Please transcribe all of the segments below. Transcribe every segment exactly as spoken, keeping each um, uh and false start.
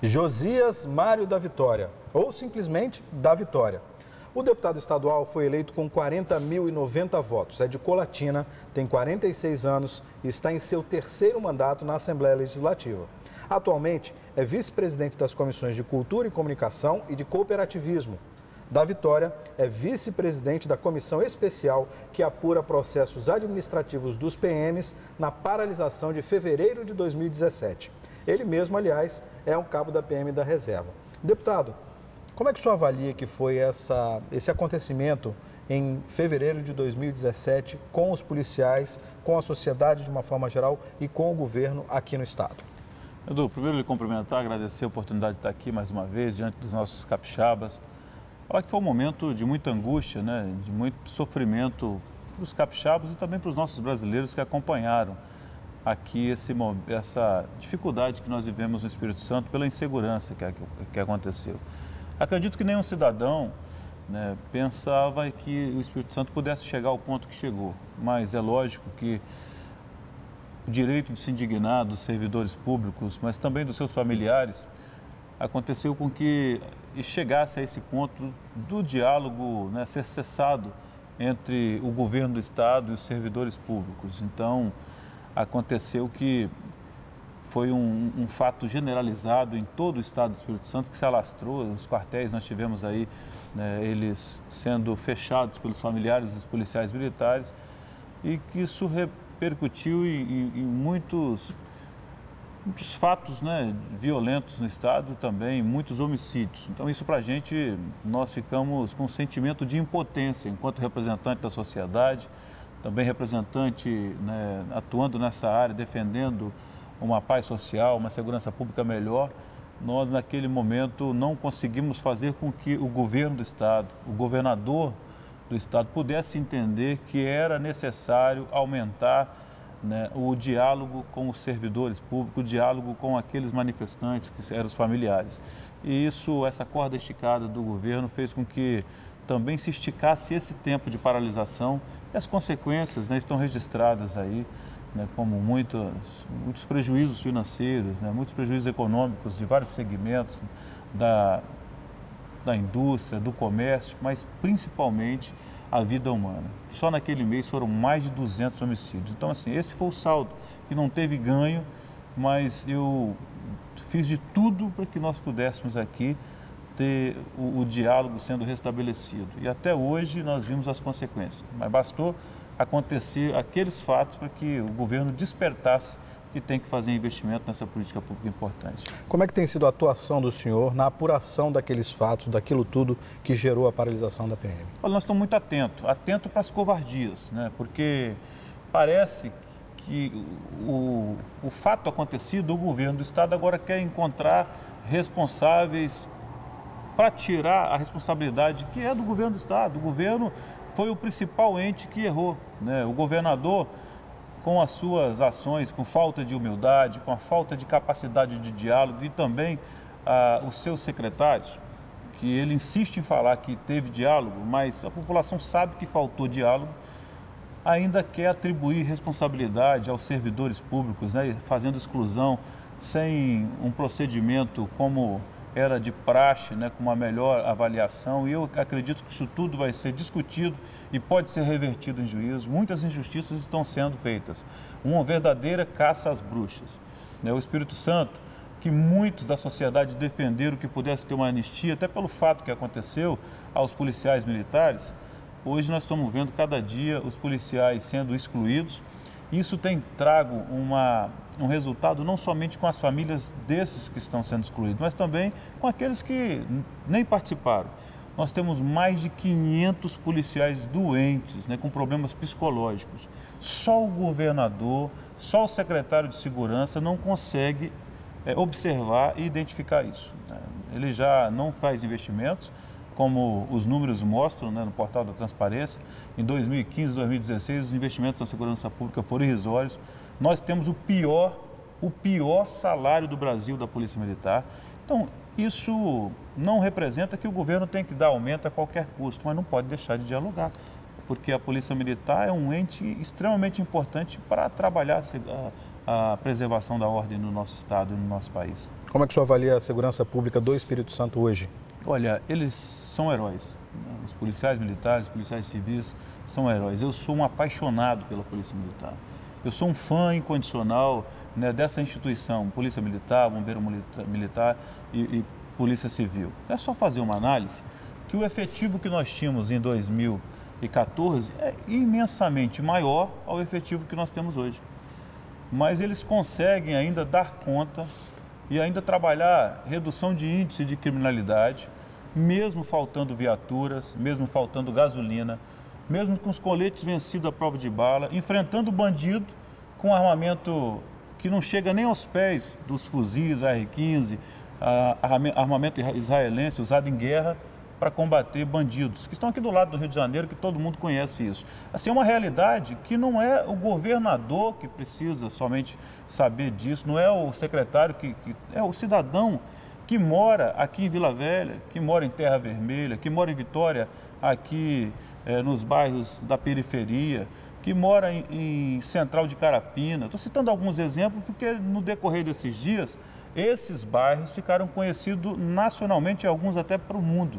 Josias Mário da Vitória, ou simplesmente da Vitória. O deputado estadual foi eleito com quarenta mil e noventa votos, é de Colatina, tem quarenta e seis anos e está em seu terceiro mandato na Assembleia Legislativa. Atualmente é vice-presidente das comissões de Cultura e Comunicação e de Cooperativismo. Da Vitória é vice-presidente da comissão especial que apura processos administrativos dos P Ms na paralisação de fevereiro de dois mil e dezessete. Ele mesmo, aliás, é um cabo da P M da reserva. Deputado, como é que o senhor avalia que foi essa, esse acontecimento em fevereiro de dois mil e dezessete com os policiais, com a sociedade de uma forma geral e com o governo aqui no estado? Edu, primeiro lhe cumprimentar, agradecer a oportunidade de estar aqui mais uma vez diante dos nossos capixabas. Falar que foi um momento de muita angústia, né, de muito sofrimento para os capixabas e também para os nossos brasileiros que acompanharam aqui esse, essa dificuldade que nós vivemos no Espírito Santo pela insegurança que, que aconteceu. Acredito que nenhum cidadão, né, pensava que o Espírito Santo pudesse chegar ao ponto que chegou, mas é lógico que o direito de se indignar dos servidores públicos, mas também dos seus familiares, aconteceu com que chegasse a esse ponto do diálogo, né, ser cessado entre o governo do estado e os servidores públicos. Então, aconteceu que foi um, um fato generalizado em todo o estado do Espírito Santo que se alastrou. Os quartéis nós tivemos aí, né, eles sendo fechados pelos familiares dos policiais militares e que isso repercutiu em, em, em muitos muitos fatos, né, violentos no estado também, muitos homicídios. Então isso para a gente, nós ficamos com um sentimento de impotência enquanto representante da sociedade, também representante, né, atuando nessa área, defendendo uma paz social, uma segurança pública melhor. Nós naquele momento não conseguimos fazer com que o governo do estado, o governador do estado pudesse entender que era necessário aumentar, né, o diálogo com os servidores públicos, o diálogo com aqueles manifestantes que eram os familiares. E isso, essa corda esticada do governo fez com que também se esticasse esse tempo de paralisação e as consequências, né, estão registradas aí, né, como muitos, muitos prejuízos financeiros, né, muitos prejuízos econômicos de vários segmentos da, da indústria, do comércio, mas principalmente a vida humana. Só naquele mês foram mais de duzentos homicídios. Então, assim, esse foi o saldo, que não teve ganho, mas eu fiz de tudo para que nós pudéssemos aqui ter o, o diálogo sendo restabelecido. E até hoje nós vimos as consequências. Mas bastou acontecer aqueles fatos para que o governo despertasse que tem que fazer investimento nessa política pública importante. Como é que tem sido a atuação do senhor na apuração daqueles fatos, daquilo tudo que gerou a paralisação da P M? Olha, nós estamos muito atentos, atentos para as covardias, né? Porque parece que o, o fato acontecido, o governo do estado agora quer encontrar responsáveis para tirar a responsabilidade que é do governo do estado. O governo foi o principal ente que errou, né? O governador, com as suas ações, com falta de humildade, com a falta de capacidade de diálogo e também ah, os seus secretários, que ele insiste em falar que teve diálogo, mas a população sabe que faltou diálogo, ainda quer atribuir responsabilidade aos servidores públicos, né, fazendo exclusão sem um procedimento como era de praxe, né, com uma melhor avaliação, e eu acredito que isso tudo vai ser discutido e pode ser revertido em juízo. Muitas injustiças estão sendo feitas, uma verdadeira caça às bruxas, né? O Espírito Santo, que muitos da sociedade defenderam que pudesse ter uma anistia, até pelo fato que aconteceu aos policiais militares, hoje nós estamos vendo cada dia os policiais sendo excluídos. Isso tem trago uma, um resultado não somente com as famílias desses que estão sendo excluídos, mas também com aqueles que nem participaram. Nós temos mais de quinhentos policiais doentes, né, com problemas psicológicos. Só o governador, só o secretário de segurança não consegue é, observar e identificar isso, né? Ele já não faz investimentos, como os números mostram, né, no portal da transparência. Em dois mil e quinze, dois mil e dezesseis, os investimentos na segurança pública foram irrisórios. Nós temos o pior, o pior salário do Brasil da Polícia Militar. Então, isso não representa que o governo tem que dar aumento a qualquer custo, mas não pode deixar de dialogar, porque a Polícia Militar é um ente extremamente importante para trabalhar a a preservação da ordem no nosso estado e no nosso país. Como é que o senhor avalia a segurança pública do Espírito Santo hoje? Olha, eles são heróis. Os policiais militares, os policiais civis são heróis. Eu sou um apaixonado pela Polícia Militar. Eu sou um fã incondicional, né, dessa instituição, Polícia Militar, Bombeiro Militar e, e Polícia Civil. É só fazer uma análise que o efetivo que nós tínhamos em dois mil e quatorze é imensamente maior ao efetivo que nós temos hoje. Mas eles conseguem ainda dar conta e ainda trabalhar redução de índice de criminalidade, mesmo faltando viaturas, mesmo faltando gasolina, mesmo com os coletes vencidos à prova de bala, enfrentando bandido com armamento que não chega nem aos pés dos fuzis A R quinze, a, armamento israelense usado em guerra para combater bandidos, que estão aqui do lado do Rio de Janeiro, que todo mundo conhece isso. Assim, é uma realidade que não é o governador que precisa somente saber disso, não é o secretário, que, que é o cidadão que mora aqui em Vila Velha, que mora em Terra Vermelha, que mora em Vitória, aqui é, nos bairros da periferia, que mora em, em Central de Carapina. Estou citando alguns exemplos porque no decorrer desses dias, esses bairros ficaram conhecidos nacionalmente e alguns até para o mundo,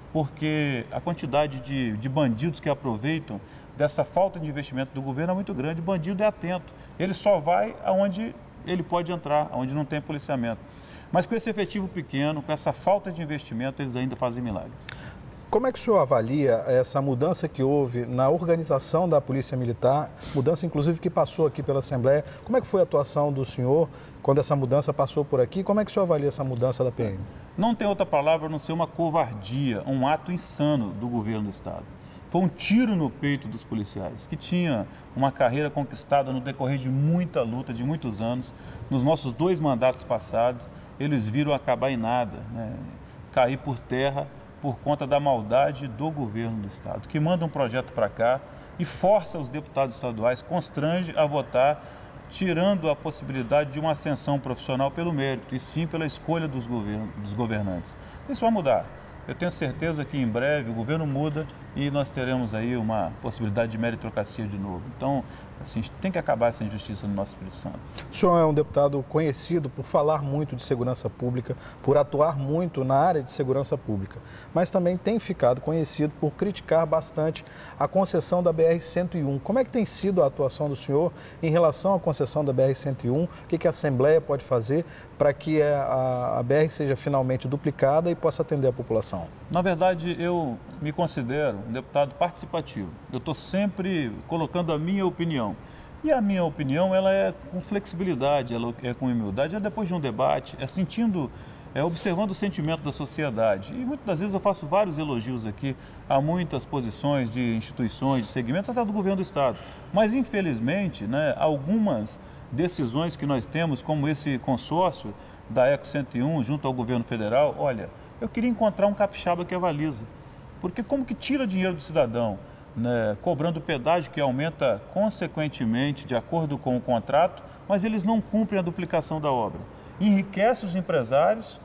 porque a quantidade de, de bandidos que aproveitam dessa falta de investimento do governo é muito grande. O bandido é atento, ele só vai aonde ele pode entrar, aonde não tem policiamento. Mas com esse efetivo pequeno, com essa falta de investimento, eles ainda fazem milagres. Como é que o senhor avalia essa mudança que houve na organização da Polícia Militar, mudança inclusive que passou aqui pela Assembleia? Como é que foi a atuação do senhor quando essa mudança passou por aqui? Como é que o senhor avalia essa mudança da P M? Não tem outra palavra a não ser uma covardia, um ato insano do governo do Estado. Foi um tiro no peito dos policiais, que tinha uma carreira conquistada no decorrer de muita luta, de muitos anos. Nos nossos dois mandatos passados, eles viram acabar em nada, né? Cair por terra por conta da maldade do governo do Estado, que manda um projeto para cá e força os deputados estaduais, constrange a votar, tirando a possibilidade de uma ascensão profissional pelo mérito, e sim pela escolha dos, govern dos governantes. Isso vai mudar. Eu tenho certeza que em breve o governo muda e nós teremos aí uma possibilidade de meritocracia de novo. Então, assim, tem que acabar essa injustiça no nosso Espírito Santo. O senhor é um deputado conhecido por falar muito de segurança pública, por atuar muito na área de segurança pública, mas também tem ficado conhecido por criticar bastante a concessão da B R cento e um. Como é que tem sido a atuação do senhor em relação à concessão da B R cento e um? O que a Assembleia pode fazer para que a, a B R seja finalmente duplicada e possa atender a população? Na verdade, eu me considero um deputado participativo. Eu estou sempre colocando a minha opinião. E a minha opinião, ela é com flexibilidade, ela é com humildade, é depois de um debate, é sentindo, é observando o sentimento da sociedade. E muitas das vezes eu faço vários elogios aqui a muitas posições de instituições, de segmentos, até do governo do Estado. Mas, infelizmente, né, algumas decisões que nós temos, como esse consórcio da Eco cento e um junto ao governo federal, olha, eu queria encontrar um capixaba que avaliza. Porque como que tira dinheiro do cidadão, né, cobrando pedágio que aumenta consequentemente de acordo com o contrato, mas eles não cumprem a duplicação da obra. Enriquece os empresários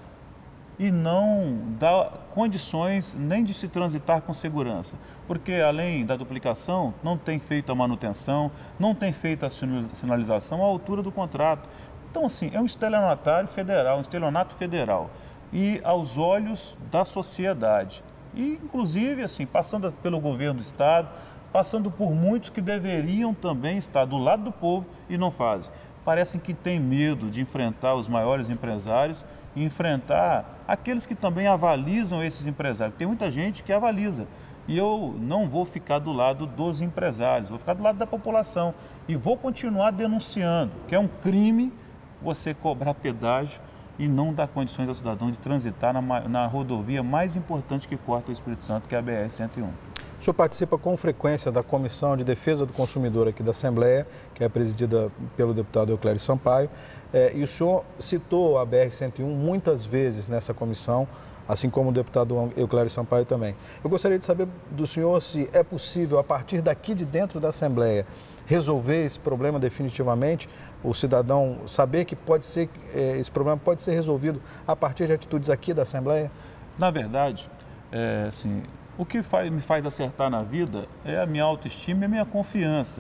e não dá condições nem de se transitar com segurança. Porque além da duplicação, não tem feito a manutenção, não tem feito a sinalização à altura do contrato. Então, assim, é um estelionatário federal, um estelionato federal. E aos olhos da sociedade. E, inclusive, assim, passando pelo governo do Estado, passando por muitos que deveriam também estar do lado do povo e não fazem. Parecem que têm medo de enfrentar os maiores empresários e enfrentar aqueles que também avalizam esses empresários. Tem muita gente que avaliza. E eu não vou ficar do lado dos empresários, vou ficar do lado da população. E vou continuar denunciando que é um crime você cobrar pedágio e não dar condições ao cidadão de transitar na, na rodovia mais importante que corta o Espírito Santo, que é a B R cento e um. O senhor participa com frequência da Comissão de Defesa do Consumidor aqui da Assembleia, que é presidida pelo deputado Euclério Sampaio, é, e o senhor citou a B R cento e um muitas vezes nessa comissão, assim como o deputado Euclério Sampaio também. Eu gostaria de saber do senhor se é possível, a partir daqui de dentro da Assembleia, resolver esse problema definitivamente, o cidadão saber que pode ser, esse problema pode ser resolvido a partir de atitudes aqui da Assembleia? Na verdade, é, assim, o que faz, me faz acertar na vida é a minha autoestima e a minha confiança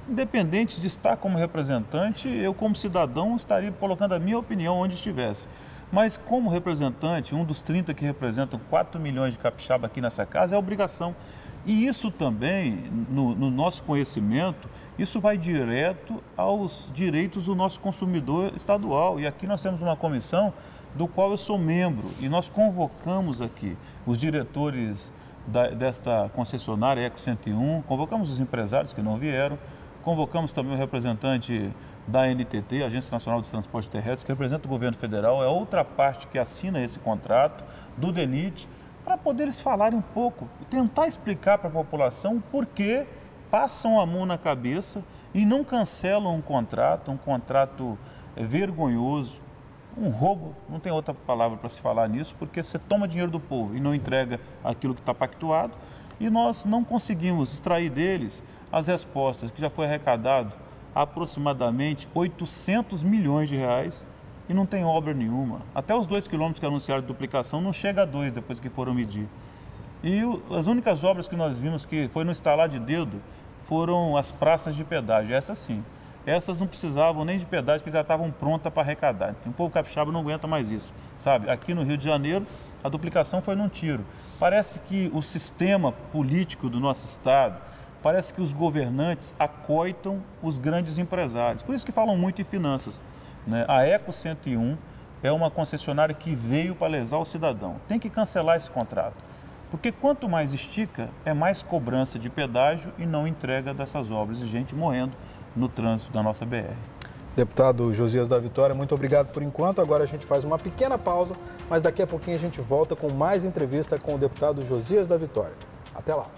independente de estar como representante, eu como cidadão estaria colocando a minha opinião onde estivesse. Mas como representante, um dos trinta que representam quatro milhões de capixaba aqui nessa casa, é obrigação. E isso também, no, no nosso conhecimento, isso vai direto aos direitos do nosso consumidor estadual. E aqui nós temos uma comissão do qual eu sou membro e nós convocamos aqui os diretores da, desta concessionária Eco cento e um, convocamos os empresários que não vieram, convocamos também o representante da A N T T, Agência Nacional dos Transportes Terrestres, que representa o governo federal, é outra parte que assina esse contrato, do DENIT, para poder eles falarem um pouco, tentar explicar para a população por que passam a mão na cabeça e não cancelam um contrato, um contrato vergonhoso, um roubo, não tem outra palavra para se falar nisso, porque você toma dinheiro do povo e não entrega aquilo que está pactuado, e nós não conseguimos extrair deles as respostas, que já foi arrecadado aproximadamente oitocentos milhões de reais, e não tem obra nenhuma. Até os dois quilômetros que anunciaram de duplicação não chega a dois depois que foram medir. E o, as únicas obras que nós vimos que foi no estalar de dedo foram as praças de pedágio, essas sim. Essas não precisavam nem de pedágio, porque já estavam prontas para arrecadar. Então, o povo capixaba não aguenta mais isso, sabe? Aqui no Rio de Janeiro, a duplicação foi num tiro. Parece que o sistema político do nosso estado, parece que os governantes acoitam os grandes empresários. Por isso que falam muito em finanças. A Eco cento e um é uma concessionária que veio para lesar o cidadão. Tem que cancelar esse contrato, porque quanto mais estica, é mais cobrança de pedágio e não entrega dessas obras e gente morrendo no trânsito da nossa B R. Deputado Josias da Vitória, muito obrigado por enquanto. Agora a gente faz uma pequena pausa, mas daqui a pouquinho a gente volta com mais entrevista com o deputado Josias da Vitória. Até lá.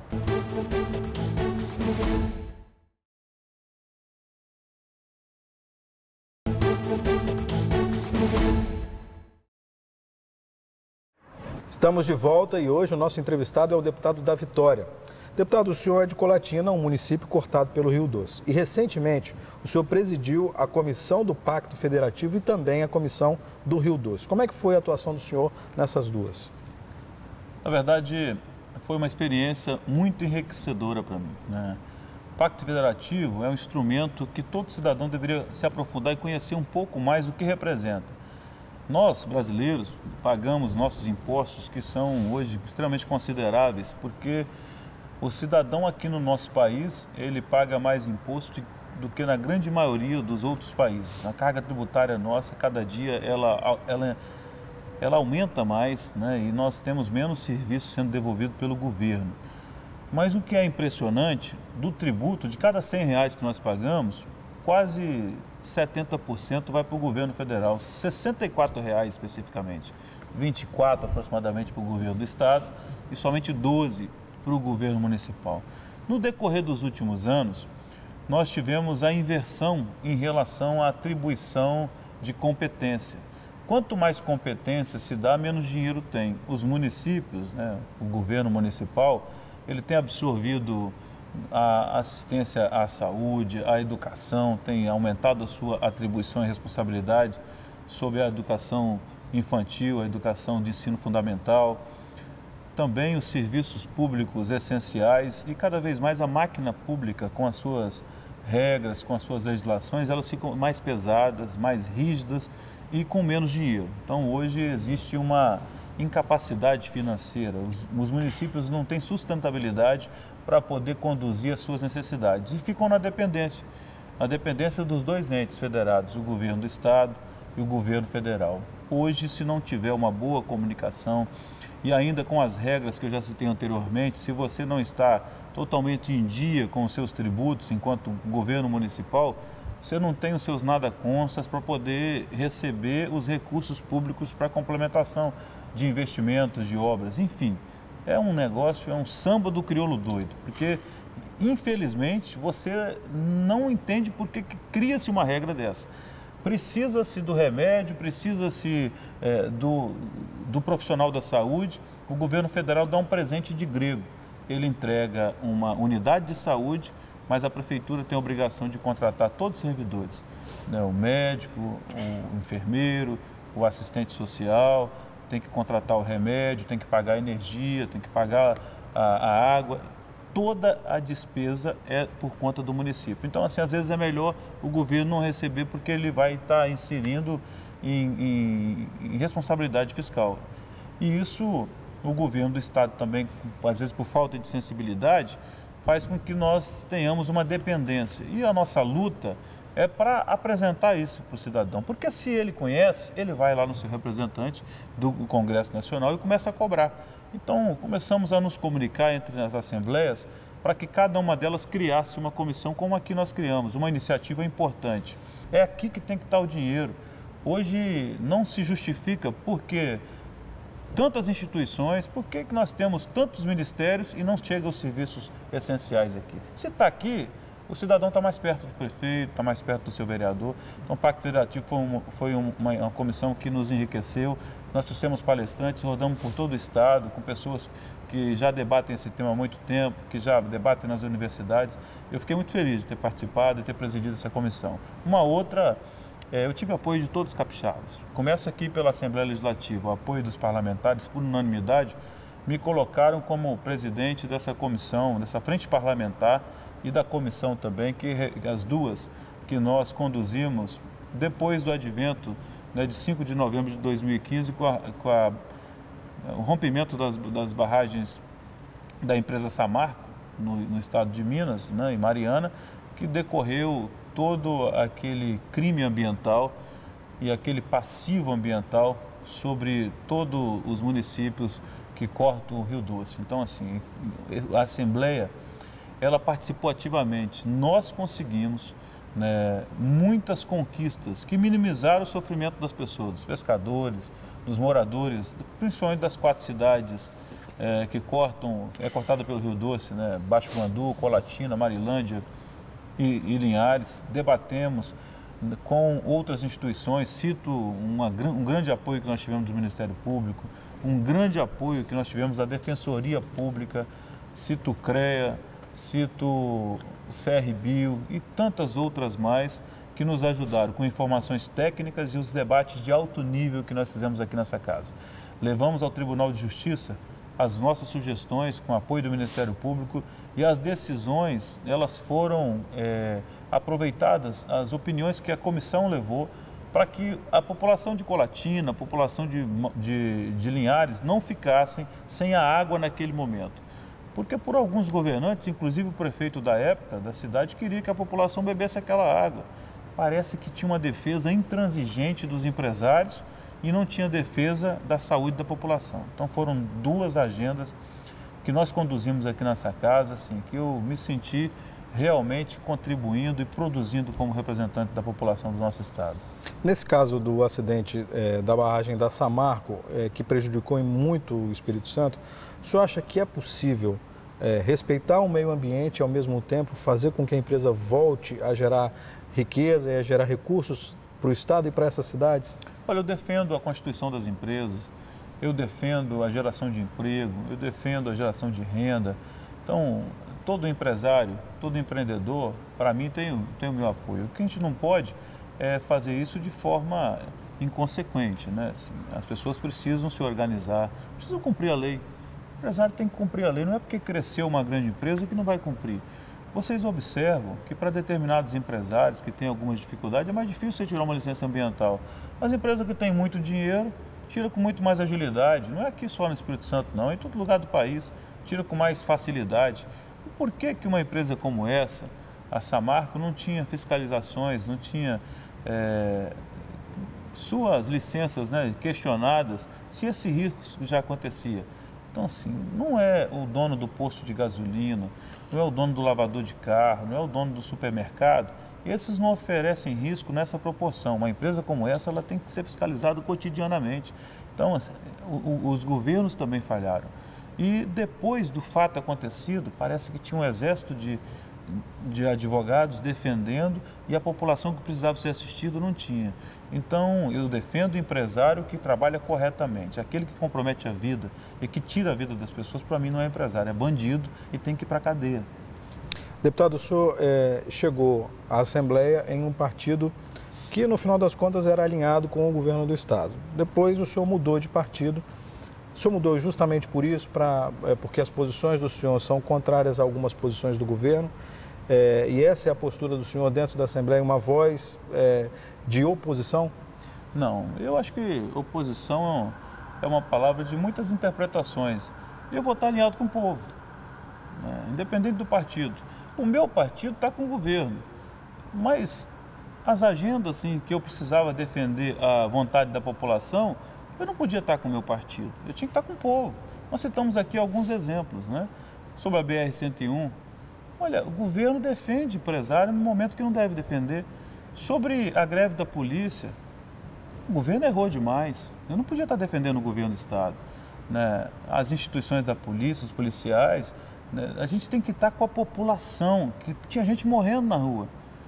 Estamos de volta e hoje o nosso entrevistado é o deputado da Vitória. Deputado, o senhor é de Colatina, um município cortado pelo Rio Doce. E recentemente o senhor presidiu a comissão do Pacto Federativo e também a comissão do Rio Doce. Como é que foi a atuação do senhor nessas duas? Na verdade, foi uma experiência muito enriquecedora para mim, né? O Pacto Federativo é um instrumento que todo cidadão deveria se aprofundar e conhecer um pouco mais do que representa. Nós, brasileiros, pagamos nossos impostos, que são hoje extremamente consideráveis, porque o cidadão aqui no nosso país, ele paga mais imposto do que na grande maioria dos outros países. A carga tributária nossa, cada dia, ela, ela, ela aumenta mais, né? E nós temos menos serviços sendo devolvidos pelo governo. Mas o que é impressionante, do tributo, de cada cem reais que nós pagamos, quase setenta por cento vai para o governo federal, sessenta e quatro reais especificamente, vinte e quatro aproximadamente para o governo do estado e somente doze para o governo municipal. No decorrer dos últimos anos, nós tivemos a inversão em relação à atribuição de competência. Quanto mais competência se dá, menos dinheiro tem. Os municípios, né, o governo municipal, ele tem absorvido a assistência à saúde, à educação, tem aumentado a sua atribuição e responsabilidade sobre a educação infantil, a educação de ensino fundamental, também os serviços públicos essenciais e cada vez mais a máquina pública com as suas regras, com as suas legislações, elas ficam mais pesadas, mais rígidas e com menos dinheiro. Então hoje existe uma incapacidade financeira, os, os municípios não têm sustentabilidade para poder conduzir as suas necessidades e ficam na dependência, a dependência dos dois entes federados, o governo do estado e o governo federal. Hoje, se não tiver uma boa comunicação e ainda com as regras que eu já citei anteriormente, se você não está totalmente em dia com os seus tributos enquanto governo municipal, você não tem os seus nada constas para poder receber os recursos públicos para complementação de investimentos, de obras, enfim. É um negócio, é um samba do crioulo doido, porque infelizmente você não entende por que cria-se uma regra dessa. Precisa-se do remédio, precisa-se é, do, do profissional da saúde, o governo federal dá um presente de grego. Ele entrega uma unidade de saúde, mas a prefeitura tem a obrigação de contratar todos os servidores, né? O médico, o enfermeiro, o assistente social, tem que contratar o remédio, tem que pagar a energia, tem que pagar a, a água. toda a despesa é por conta do município. Então, assim, às vezes é melhor o governo não receber porque ele vai estar inserindo em, em, em responsabilidade fiscal. E isso, o governo do estado também, às vezes por falta de sensibilidade, faz com que nós tenhamos uma dependência. E a nossa luta é para apresentar isso para o cidadão. Porque se ele conhece, ele vai lá no seu representante do Congresso Nacional e começa a cobrar. Então, começamos a nos comunicar entre as assembleias para que cada uma delas criasse uma comissão como a que nós criamos, uma iniciativa importante. É aqui que tem que estar o dinheiro. Hoje não se justifica porque tantas instituições, por que que nós temos tantos ministérios e não chegam os serviços essenciais aqui? Se está aqui, o cidadão está mais perto do prefeito, está mais perto do seu vereador. Então, o Pacto Federativo foi, uma, foi uma, uma comissão que nos enriqueceu. Nós trouxemos palestrantes, rodamos por todo o estado, com pessoas que já debatem esse tema há muito tempo, que já debatem nas universidades. Eu fiquei muito feliz de ter participado e ter presidido essa comissão. Uma outra, é, eu tive apoio de todos os capixabas. Começa aqui pela Assembleia Legislativa, o apoio dos parlamentares, por unanimidade, me colocaram como presidente dessa comissão, dessa frente parlamentar, e da comissão também, que as duas que nós conduzimos depois do advento, né, de cinco de novembro de dois mil e quinze, com, a, com a, o rompimento das, das barragens da empresa Samarco, no, no estado de Minas, né, em Mariana, que decorreu todo aquele crime ambiental e aquele passivo ambiental sobre todos os municípios que cortam o Rio Doce. Então, assim, a Assembleia, ela participou ativamente. Nós conseguimos, né, muitas conquistas que minimizaram o sofrimento das pessoas, dos pescadores, dos moradores, principalmente das quatro cidades é, que cortam, é cortada pelo Rio Doce, né, Baixo Guandu, Colatina, Marilândia e, e Linhares. Debatemos com outras instituições, cito uma, um grande apoio que nós tivemos do Ministério Público, um grande apoio que nós tivemos da Defensoria Pública, cito o CREA, cito o C R Bio e tantas outras mais que nos ajudaram com informações técnicas e os debates de alto nível que nós fizemos aqui nessa casa. Levamos ao Tribunal de Justiça as nossas sugestões com apoio do Ministério Público e as decisões, elas foram é, aproveitadas, as opiniões que a comissão levou para que a população de Colatina, a população de, de, de Linhares não ficassem sem a água naquele momento. Porque por alguns governantes, inclusive o prefeito da época, da cidade, queria que a população bebesse aquela água. Parece que tinha uma defesa intransigente dos empresários e não tinha defesa da saúde da população. Então foram duas agendas que nós conduzimos aqui nessa casa, assim, que eu me senti realmente contribuindo e produzindo como representante da população do nosso estado. Nesse caso do acidente é, da barragem da Samarco, é, que prejudicou em muito o Espírito Santo, o senhor acha que é possível é, respeitar o meio ambiente e, ao mesmo tempo, fazer com que a empresa volte a gerar riqueza e a gerar recursos para o estado e para essas cidades? Olha, eu defendo a constituição das empresas, eu defendo a geração de emprego, eu defendo a geração de renda. Então, todo empresário, todo empreendedor, para mim, tem, tem o meu apoio. O que a gente não pode é fazer isso de forma inconsequente, né? Assim, as pessoas precisam se organizar, precisam cumprir a lei. O empresário tem que cumprir a lei, não é porque cresceu uma grande empresa que não vai cumprir. Vocês observam que para determinados empresários que têm algumas dificuldades, é mais difícil você tirar uma licença ambiental. As empresas que têm muito dinheiro, tira com muito mais agilidade. Não é aqui só no Espírito Santo, não, é em todo lugar do país, tira com mais facilidade. E por que que uma empresa como essa, a Samarco, não tinha fiscalizações, não tinha é, suas licenças, né, questionadas, se esse risco já acontecia? Então, assim, não é o dono do posto de gasolina, não é o dono do lavador de carro, não é o dono do supermercado. Esses não oferecem risco nessa proporção. Uma empresa como essa, ela tem que ser fiscalizada cotidianamente. Então, assim, o, o, os governos também falharam. E depois do fato acontecido, parece que tinha um exército de, de advogados defendendo e a população que precisava ser assistida não tinha. Então, eu defendo o empresário que trabalha corretamente. Aquele que compromete a vida e que tira a vida das pessoas, para mim, não é empresário, é bandido e tem que ir para a cadeia. Deputado, o senhor é, chegou à Assembleia em um partido que, no final das contas, era alinhado com o governo do Estado. Depois, o senhor mudou de partido, O senhor mudou justamente por isso, pra, é, porque as posições do senhor são contrárias a algumas posições do governo, é, e essa é a postura do senhor dentro da Assembleia, uma voz é, de oposição? Não, eu acho que oposição é uma palavra de muitas interpretações. Eu vou estar alinhado com o povo, né? Independente do partido. O meu partido está com o governo, mas as agendas assim, que eu precisava defender a vontade da população, eu não podia estar com o meu partido, eu tinha que estar com o povo. Nós citamos aqui alguns exemplos, né? Sobre a B R cento e um. Olha, o governo defende empresário no momento que não deve defender. Sobre a greve da polícia, o governo errou demais. Eu não podia estar defendendo o governo do Estado, né? As instituições da polícia, os policiais, né? A gente tem que estar com a população, que tinha gente morrendo na rua.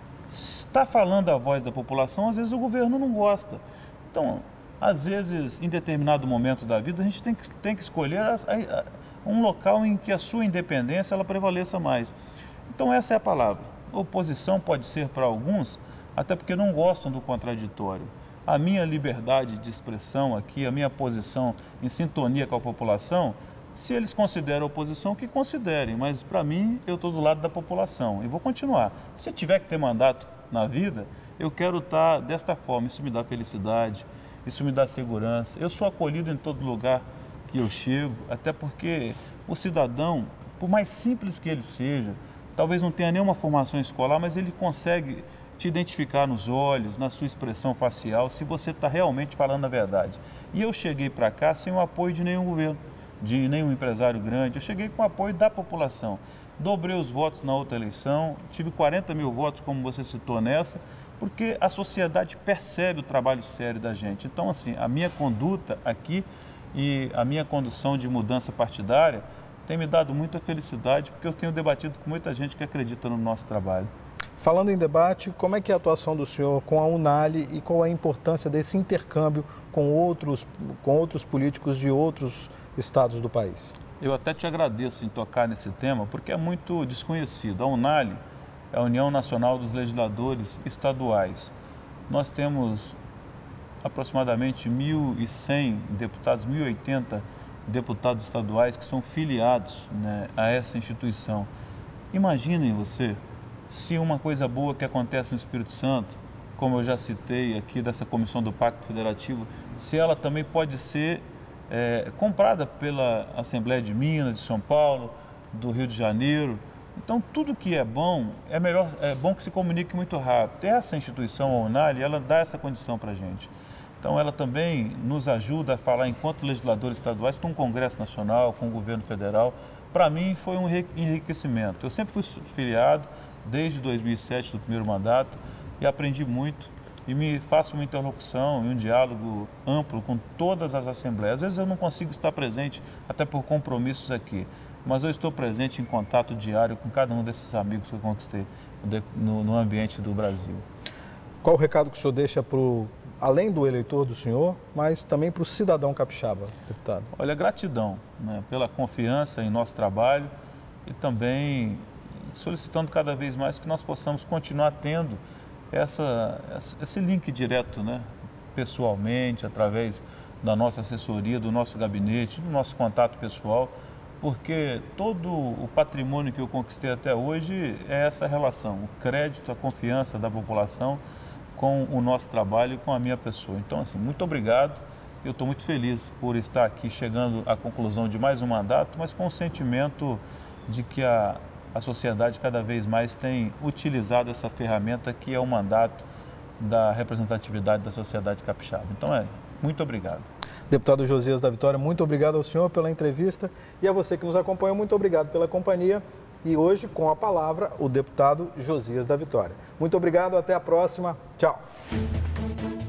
Está falando a voz da população, às vezes o governo não gosta. Então, às vezes, em determinado momento da vida, a gente tem que, tem que escolher a, a, a, um local em que a sua independência ela prevaleça mais. Então, essa é a palavra. Oposição pode ser para alguns, até porque não gostam do contraditório. A minha liberdade de expressão aqui, a minha posição em sintonia com a população, se eles consideram oposição, que considerem, mas para mim, eu estou do lado da população e vou continuar. Se tiver que ter mandato na vida, eu quero estar desta forma, isso me dá felicidade, isso me dá segurança. Eu sou acolhido em todo lugar que eu chego, até porque o cidadão, por mais simples que ele seja, talvez não tenha nenhuma formação escolar, mas ele consegue te identificar nos olhos, na sua expressão facial, se você está realmente falando a verdade. E eu cheguei para cá sem o apoio de nenhum governo, de nenhum empresário grande, eu cheguei com o apoio da população. Dobrei os votos na outra eleição, tive quarenta mil votos, como você citou nessa, porque a sociedade percebe o trabalho sério da gente. Então, assim, a minha conduta aqui e a minha condução de mudança partidária tem me dado muita felicidade, porque eu tenho debatido com muita gente que acredita no nosso trabalho. Falando em debate, como é que é a atuação do senhor com a Unali e qual é a importância desse intercâmbio com outros, com outros políticos de outros estados do país? Eu até te agradeço em tocar nesse tema, porque é muito desconhecido. A Unali é a União Nacional dos Legisladores Estaduais. Nós temos aproximadamente mil e cem deputados, mil e oitenta deputados estaduais que são filiados, né, a essa instituição. Imaginem você, se uma coisa boa que acontece no Espírito Santo, como eu já citei aqui dessa Comissão do Pacto Federativo, se ela também pode ser é, comprada pela Assembleia de Minas, de São Paulo, do Rio de Janeiro. Então, tudo que é bom, é, melhor, é bom que se comunique muito rápido. Essa instituição, a Unali, ela dá essa condição para a gente. Então, ela também nos ajuda a falar, enquanto legisladores estaduais, com o Congresso Nacional, com o Governo Federal. Para mim, foi um enriquecimento. Eu sempre fui filiado, desde dois mil e sete, do primeiro mandato, e aprendi muito. E me faço uma interlocução e um diálogo amplo com todas as assembleias. Às vezes eu não consigo estar presente, até por compromissos aqui, mas eu estou presente em contato diário com cada um desses amigos que eu conquistei no, no ambiente do Brasil. Qual o recado que o senhor deixa para o, além do eleitor do senhor, mas também para o cidadão capixaba, deputado? Olha, gratidão, né, pela confiança em nosso trabalho e também solicitando cada vez mais que nós possamos continuar tendo essa, esse link direto, né, pessoalmente, através da nossa assessoria, do nosso gabinete, do nosso contato pessoal, porque todo o patrimônio que eu conquistei até hoje é essa relação, o crédito, a confiança da população com o nosso trabalho e com a minha pessoa. Então, assim, muito obrigado. Eu estou muito feliz por estar aqui chegando à conclusão de mais um mandato, mas com o sentimento de que a, a sociedade cada vez mais tem utilizado essa ferramenta que é o mandato da representatividade da sociedade capixaba. Então, é, muito obrigado. Deputado Josias da Vitória, muito obrigado ao senhor pela entrevista e a você que nos acompanhou, muito obrigado pela companhia. E hoje, com a palavra, o deputado Josias da Vitória. Muito obrigado, até a próxima. Tchau.